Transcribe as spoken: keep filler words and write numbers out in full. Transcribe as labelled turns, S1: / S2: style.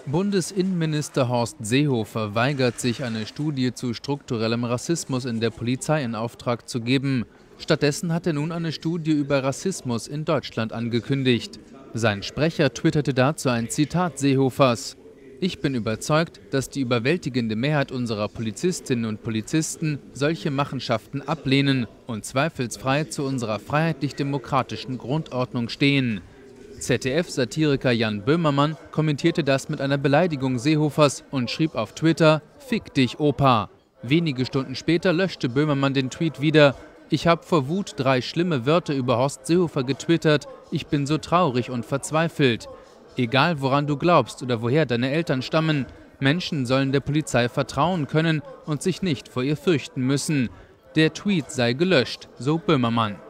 S1: Bundesinnenminister Horst Seehofer weigert sich, eine Studie zu strukturellem Rassismus in der Polizei in Auftrag zu geben. Stattdessen hat er nun eine Studie über Rassismus in Deutschland angekündigt. Sein Sprecher twitterte dazu ein Zitat Seehofers: „Ich bin überzeugt, dass die überwältigende Mehrheit unserer Polizistinnen und Polizisten solche Machenschaften ablehnen und zweifelsfrei zu unserer freiheitlich-demokratischen Grundordnung stehen." Z D F-Satiriker Jan Böhmermann kommentierte das mit einer Beleidigung Seehofers und schrieb auf Twitter: „Fick dich, Opa." Wenige Stunden später löschte Böhmermann den Tweet wieder. „Ich habe vor Wut drei schlimme Wörter über Horst Seehofer getwittert. Ich bin so traurig und verzweifelt. Egal woran du glaubst oder woher deine Eltern stammen, Menschen sollen der Polizei vertrauen können und sich nicht vor ihr fürchten müssen. Der Tweet sei gelöscht", so Böhmermann.